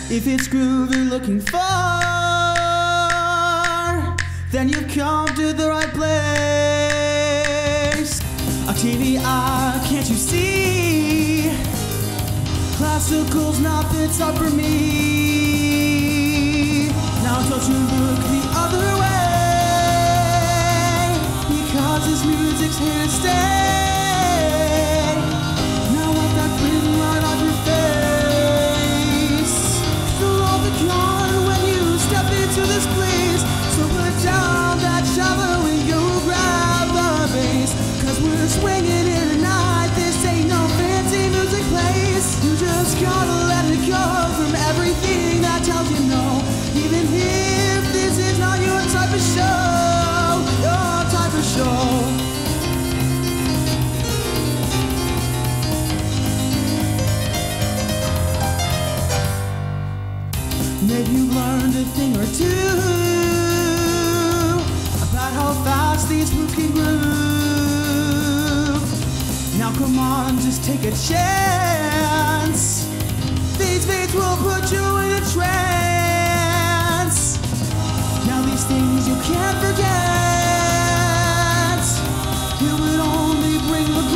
If it's groove you're looking for, then you've come to the right place. A TVI, can't you see? Classical's not fits up for me. Now don't you look the other way, because this music's here to stay. Now wipe that grin right off your face. Throw all the con when you step into this place. So put down that shovel and go grab the bass, cause we're swinging here tonight. This ain't no fancy music place. You just gotta let it go from everything that tells you no. Even if this is not your type of show, your type of show. Maybe you've learned a thing or two about how fast these moves can groove. Now come on, just take a chance. These beats will put you in a trance. Now these things you can't forget, it would only bring the